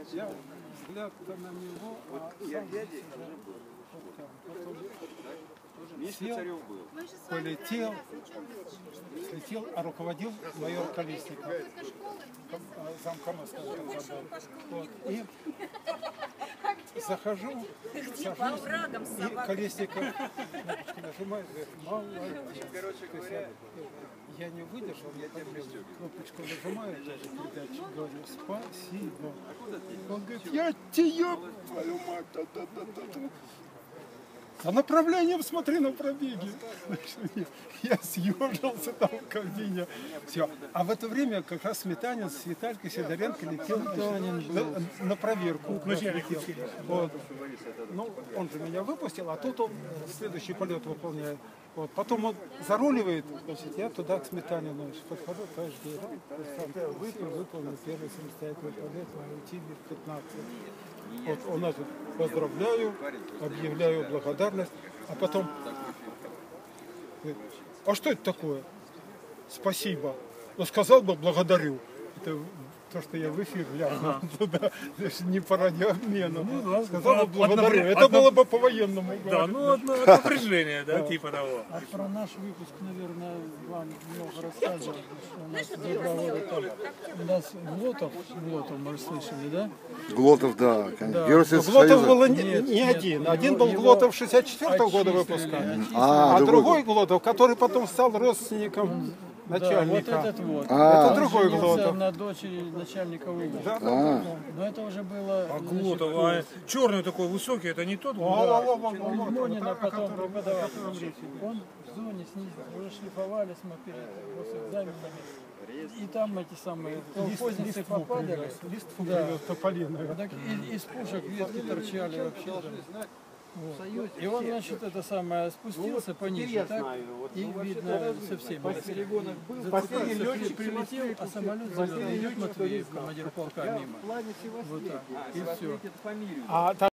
Я взгляд-то на него, а сам сел, полетел, слетел, а руководил майор Колесников, замкомыска. Вот. И захожу, сажусь, и Колесников нажимает, говорит, молодец. Я не выдержал, я кнопочку нажимаю, даже передачу, говорю, спасибо. Он говорит, я тебе, твою мать, по направлениям смотри на пробеге. Я съежился там в кабине. Все. А в это время как раз Сметанин с Виталькой Сидоренко летел на проверку. Вот. Ну, он же меня выпустил, а тут он следующий полет выполняет. Вот. Потом он заруливает, значит, я туда к Сметанину подхожу, товарищ генерал, выполнил первый самостоятельный полет, уйти в 15. Вот он это поздравляю, объявляю благодарность, а потом говорит, а что это такое? Спасибо. Ну, сказал бы благодарю. Это то, что я в эфир глянул, не по радиообмену. Ну, сказал бы благодарю. Это было бы по-военному. Да, ну одно напряжение, да, типа того. А про наш выпуск, наверное, вам много рассказывали. У нас 2 года там. У нас Глотов, мы слышали, да? Глотов, да. Глотов был не один. Один был Глотов 64-го года выпуска, а другой Глотов, который потом стал родственником начальника. Да, вот этот вот. Это другой Глотов. На дочери начальника УГУ. Да. Но это уже было... А Глотов, а черный такой высокий, это не тот? Монина потом преподавал. Он в зоне снизу, уже шлифовались мы перед госэкзаменами. И там эти самые колхозницы попадали. Лист привез тополиный. Так из пушек ветки торчали вообще. Вот. И он, значит, это самое спустился пониже, так, и видно со всеми. Последний летчик прилетел, а самолет зеленый, Матвеев, командир полка, мимо. Вот так. И все.